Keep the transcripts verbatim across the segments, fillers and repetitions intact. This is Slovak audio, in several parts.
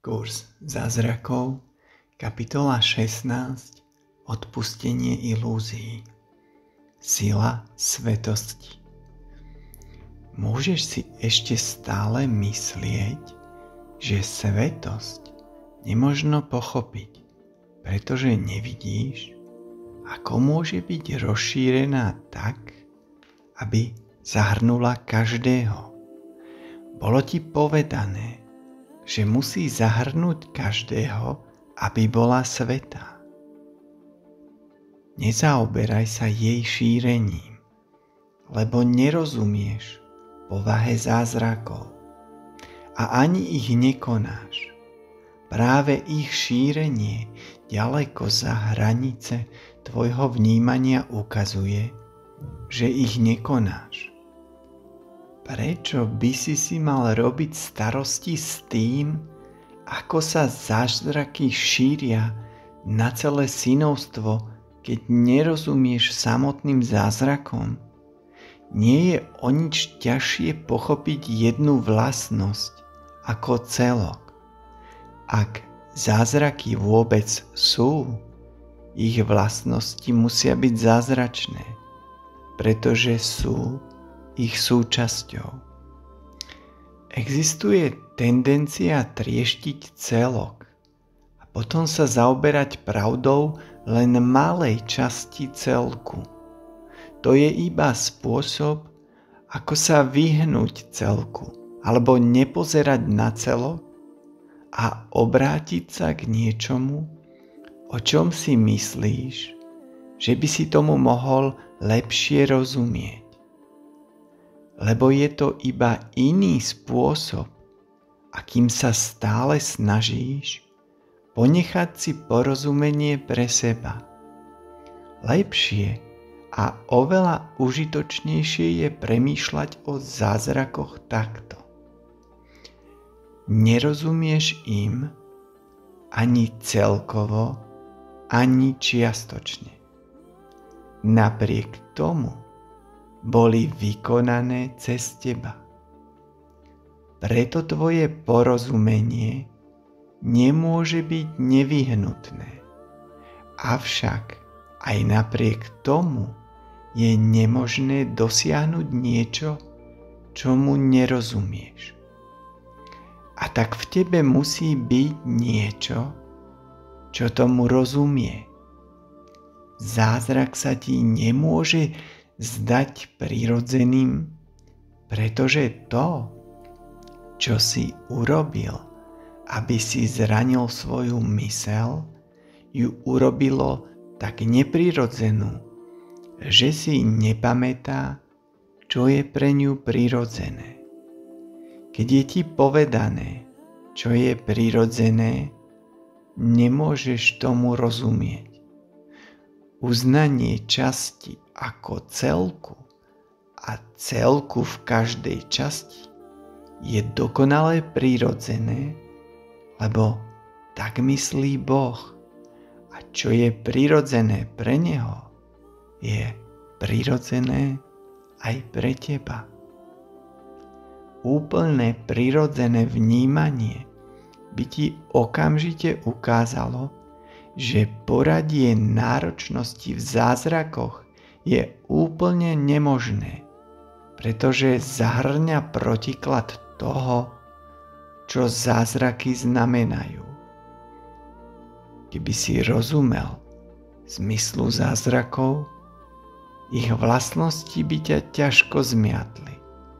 Kurs zázrakov, kapitola šestnásť. Odpustenie ilúzií. Sila svetosti. Môžeš si ešte stále myslieť, že svetosť nemožno pochopiť, pretože nevidíš, ako môže byť rozšírená tak, aby zahrnula každého. Bolo ti povedané, že musí zahrnúť každého, aby bola svätá. Nezaoberaj sa jej šírením, lebo nerozumieš povahe zázrakov a ani ich nekonáš. Práve ich šírenie ďaleko za hranice tvojho vnímania ukazuje, že ich nekonáš. Prečo by si si mal robiť starosti s tým, ako sa zázraky šíria na celé synovstvo, keď nerozumieš samotným zázrakom? Nie je o nič ťažšie pochopiť jednu vlastnosť ako celok. Ak zázraky vôbec sú, ich vlastnosti musia byť zázračné, pretože sú ich súčasťou. Existuje tendencia trieštiť celok a potom sa zaoberať pravdou len malej časti celku. To je iba spôsob, ako sa vyhnúť celku alebo nepozerať na celok a obrátiť sa k niečomu, o čom si myslíš, že by si tomu mohol lepšie rozumieť. Lebo je to iba iný spôsob, akým sa stále snažíš ponechať si porozumenie pre seba. Lepšie a oveľa užitočnejšie je premýšľať o zázrakoch takto. Nerozumieš im ani celkovo, ani čiastočne. Napriek tomu boli vykonané cez teba. Preto tvoje porozumenie nemôže byť nevyhnutné. Avšak aj napriek tomu je nemožné dosiahnuť niečo, čomu nerozumieš. A tak v tebe musí byť niečo, čo tomu rozumie. Zázrak sa ti nemôže zdať prirodzeným, pretože to, čo si urobil, aby si zranil svoju myseľ, ju urobilo tak neprirodzenú, že si nepamätá, čo je pre ňu prirodzené. Keď je ti povedané, čo je prirodzené, nemôžeš tomu rozumieť. Uznanie časti ako celku a celku v každej časti je dokonale prirodzené, lebo tak myslí Boh. A čo je prirodzené pre Neho, je prirodzené aj pre teba. Úplne prirodzené vnímanie by ti okamžite ukázalo, že poradie náročnosti v zázrakoch je úplne nemožné, pretože zahŕňa protiklad toho, čo zázraky znamenajú. Keby si rozumel zmyslu zázrakov, ich vlastnosti by ťa ťažko zmiatli.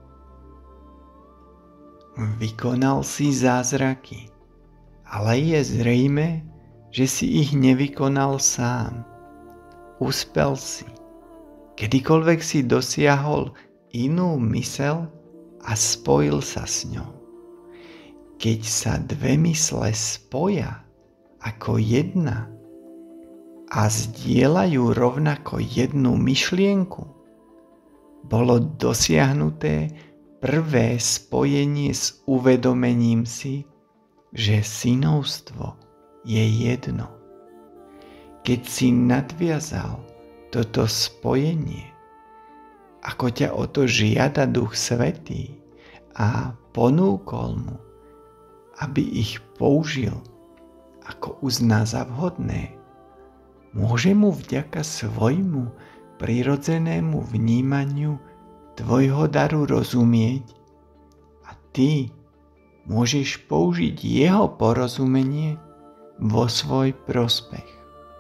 Vykonal si zázraky, ale je zrejmé, že si ich nevykonal sám. Uspel si. Kedykoľvek si dosiahol inú myseľ a spojil sa s ňou. Keď sa dve mysle spoja ako jedna a zdieľajú rovnako jednu myšlienku, bolo dosiahnuté prvé spojenie s uvedomením si, že synovstvo je jedno. Keď si nadviazal toto spojenie, ako ťa o to žiada Duch Svätý a ponúkol mu, aby ich použil, ako uzná za vhodné, môže mu vďaka svojmu prirodzenému vnímaniu tvojho daru rozumieť a ty môžeš použiť jeho porozumenie vo svoj prospech.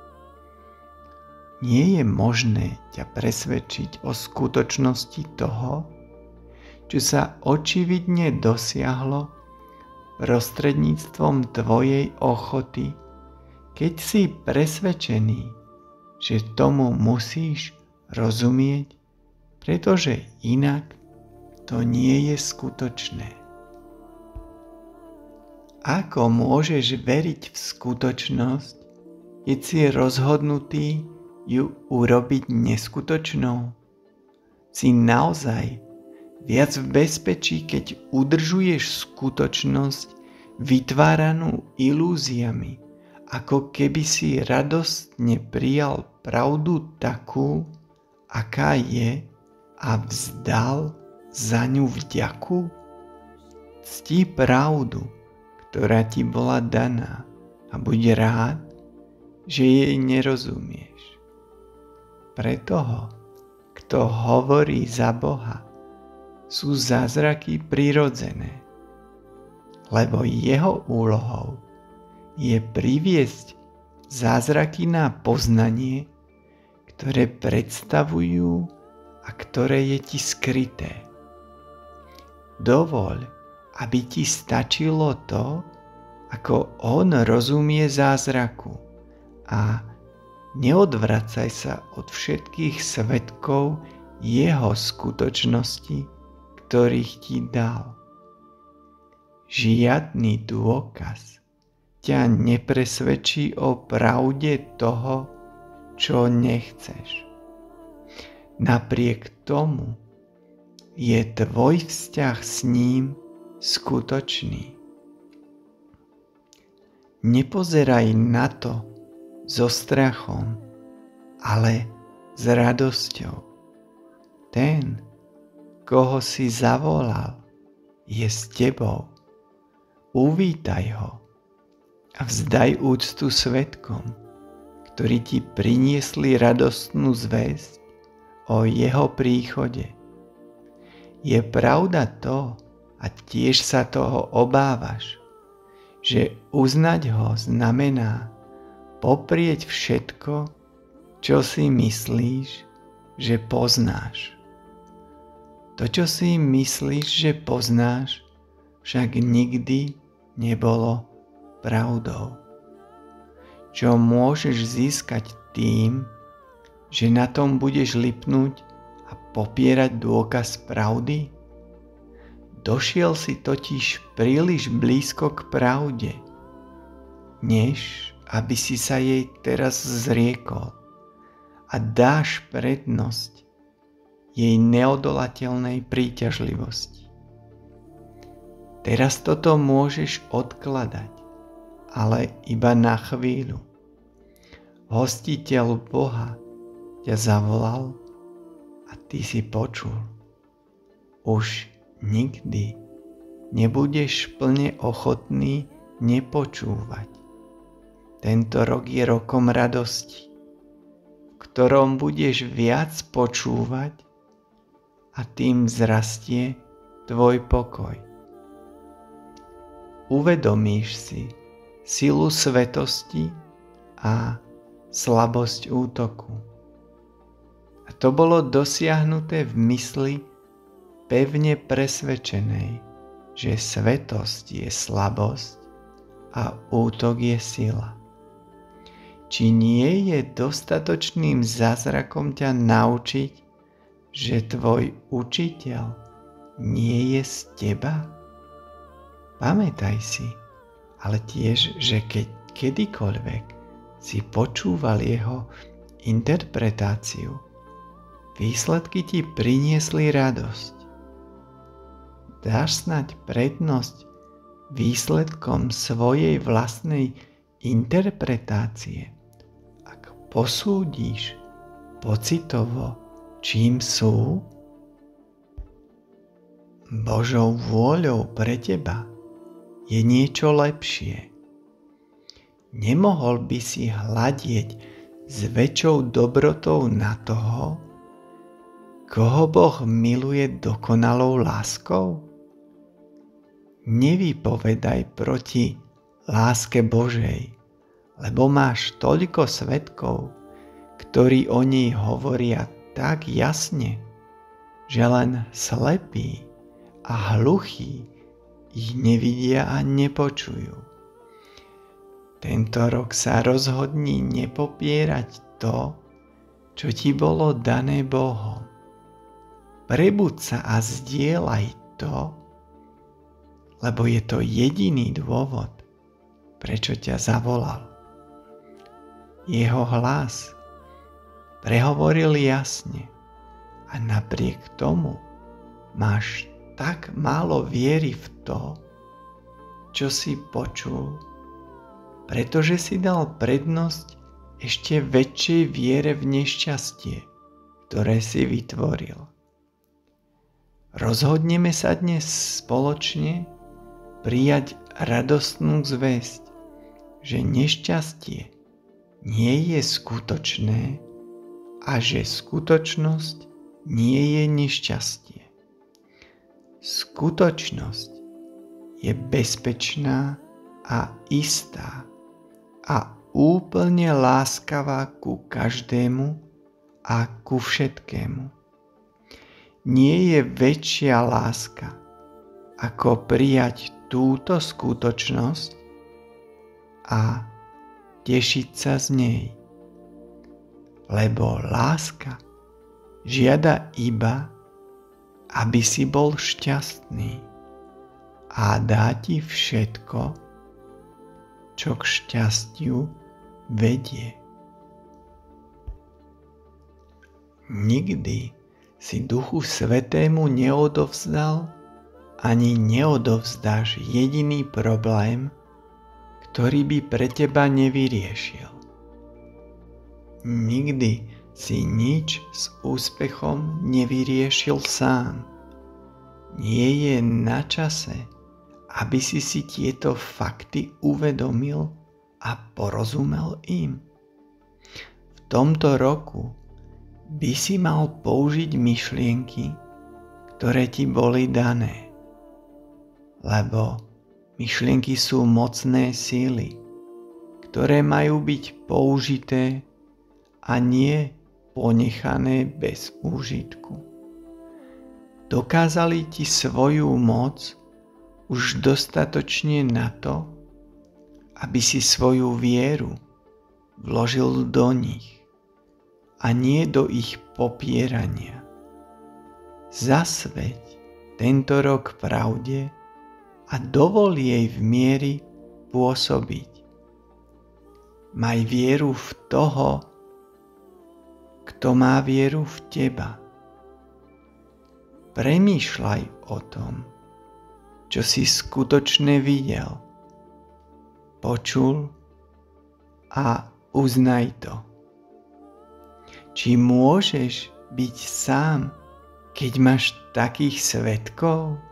Nie je možné ťa presvedčiť o skutočnosti toho, čo sa očividne dosiahlo prostredníctvom tvojej ochoty, keď si presvedčený, že tomu musíš rozumieť, pretože inak to nie je skutočné. Ako môžeš veriť v skutočnosť, keď si rozhodnutý ju urobiť neskutočnou? Si naozaj viac v bezpečí, keď udržuješ skutočnosť vytváranú ilúziami, ako keby si radostne prijal pravdu takú, aká je, a vzdal za ňu vďaku? Cti pravdu, ktorá ti bola daná, a buď rád, že jej nerozumieš. Pre toho, kto hovorí za Boha, sú zázraky prirodzené, lebo jeho úlohou je priviesť zázraky na poznanie, ktoré predstavujú a ktoré je ti skryté. Dovoľ, aby ti stačilo to, ako on rozumie zázraku, a neodvracaj sa od všetkých svedkov jeho skutočnosti, ktorých ti dal. Žiadny dôkaz ťa nepresvedčí o pravde toho, čo nechceš. Napriek tomu je tvoj vzťah s ním skutočný. Nepozeraj na to so strachom, ale s radosťou. Ten, koho si zavolal, je s tebou. Uvítaj ho a vzdaj úctu svedkom, ktorí ti priniesli radostnú zvesť o jeho príchode. Je pravda to, a tiež sa toho obávaš, že uznať ho znamená poprieť všetko, čo si myslíš, že poznáš. To, čo si myslíš, že poznáš, však nikdy nebolo pravdou. Čo môžeš získať tým, že na tom budeš lipnúť a popierať dôkaz pravdy? Došiel si totiž príliš blízko k pravde, než aby si sa jej teraz zriekol a dáš prednosť jej neodolateľnej príťažlivosti. Teraz toto môžeš odkladať, ale iba na chvíľu. Hostiteľ Boha ťa zavolal a ty si počul. Už nikdy nebudeš plne ochotný nepočúvať. Tento rok je rokom radosti, v ktorom budeš viac počúvať a tým vzrastie tvoj pokoj. Uvedomíš si silu svetosti a slabosť útoku. A to bolo dosiahnuté v mysli pevne presvedčenej, že svetosť je slabosť a útok je sila. Či nie je dostatočným zázrakom ťa naučiť, že tvoj učiteľ nie je z teba? Pamätaj si, ale tiež, že keď kedykoľvek si počúval jeho interpretáciu, výsledky ti priniesli radosť. Dáš snať prednosť výsledkom svojej vlastnej interpretácie, ak posúdiš pocitovo, čím sú? Božou vôľou pre teba je niečo lepšie. Nemohol by si hľadieť s väčšou dobrotou na toho, koho Boh miluje dokonalou láskou? Nevypovedaj proti láske Božej, lebo máš toľko svedkov, ktorí o nej hovoria tak jasne, že len slepí a hluchí ich nevidia a nepočujú. Tento rok sa rozhodni nepopierať to, čo ti bolo dané Bohom. Prebuď sa a zdieľaj to, lebo je to jediný dôvod, prečo ťa zavolal. Jeho hlas prehovoril jasne a napriek tomu máš tak málo viery v to, čo si počul, pretože si dal prednosť ešte väčšej viere v nešťastie, ktoré si vytvoril. Rozhodneme sa dnes spoločne prijať radostnú zvesť, že nešťastie nie je skutočné a že skutočnosť nie je nešťastie. Skutočnosť je bezpečná a istá a úplne láskavá ku každému a ku všetkému. Nie je väčšia láska, ako prijať túto skutočnosť a tešiť sa z nej. Lebo láska žiada iba, aby si bol šťastný a dá ti všetko, čo k šťastiu vedie. Nikdy si Duchu Svätému neodovzdal ani neodovzdáš jediný problém, ktorý by pre teba nevyriešil. Nikdy si nič s úspechom nevyriešil sám. Nie je na čase, aby si si tieto fakty uvedomil a porozumel im. V tomto roku by si mal použiť myšlienky, ktoré ti boli dané. Lebo myšlienky sú mocné síly, ktoré majú byť použité a nie ponechané bez úžitku. Dokázali ti svoju moc už dostatočne na to, aby si svoju vieru vložil do nich a nie do ich popierania. Zasveť tento rok pravde a dovol jej v miery pôsobiť. Maj vieru v toho, kto má vieru v teba. Premýšľaj o tom, čo si skutočne videl, počul a uznaj to. Či môžeš byť sám, keď máš takých svedkov?